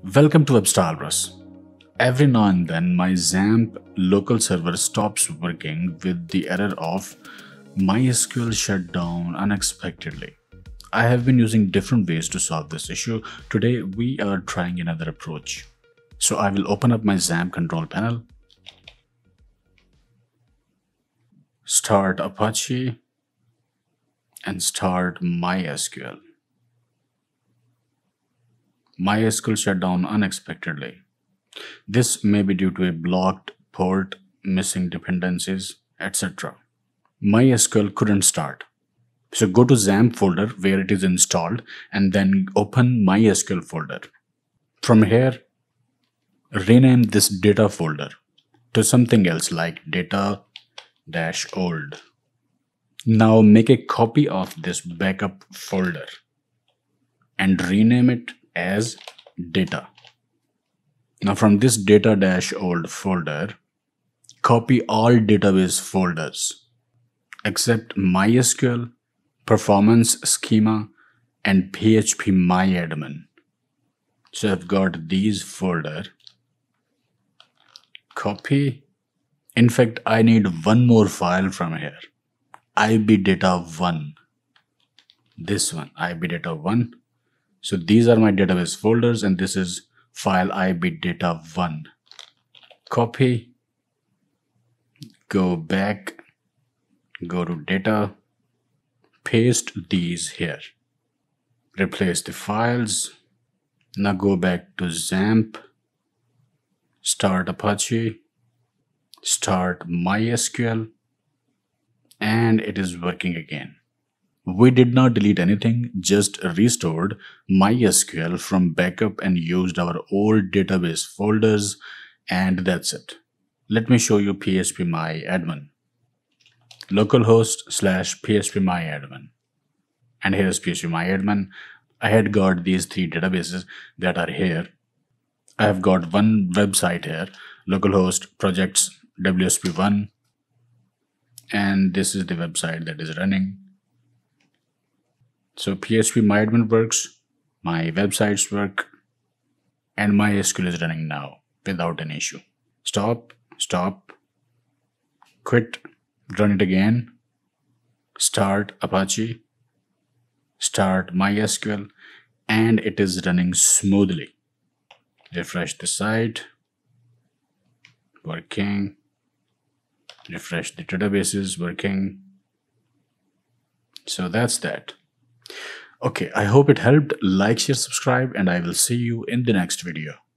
Welcome to WebStarBrush. Every now and then my XAMPP local server stops working with the error of MYSQL Shutdown unexpectedly. I have been using different ways to solve this issue. Today we are trying another approach. So I will open up my XAMPP control panel, start Apache and start MySQL. MySQL shut down unexpectedly. This may be due to a blocked port, missing dependencies, etc. MySQL couldn't start. So go to XAMPP folder where it is installed and then open MySQL folder. From here, rename this data folder to something else like data-old. Now make a copy of this backup folder and rename it as data. Now from this data-old folder, copy all database folders except MySQL, performance schema, and phpmyadmin. So I've got these folder. Copy. In fact, I need one more file from here. ibdata1. This one, ibdata1. So these are my database folders and this is file ibdata1. Copy, go back, go to data, paste these here, replace the files. Now go back to XAMPP, start Apache, start MySQL, and it is working again. We did not delete anything, just restored MySQL from backup and used our old database folders, and that's it. Let me show you phpmyadmin. Localhost/phpmyadmin. And here is phpmyadmin. I had got these three databases that are here. I have got one website here, localhost projects WSP1, and this is the website that is running. So phpmyadmin works, my websites work, and MySQL is running now without an issue. Stop, quit, run it again, start Apache, start MySQL, and it is running smoothly. Refresh the site, working, refresh the databases, working. So that's that. Okay, I hope it helped. Like, share, subscribe, and I will see you in the next video.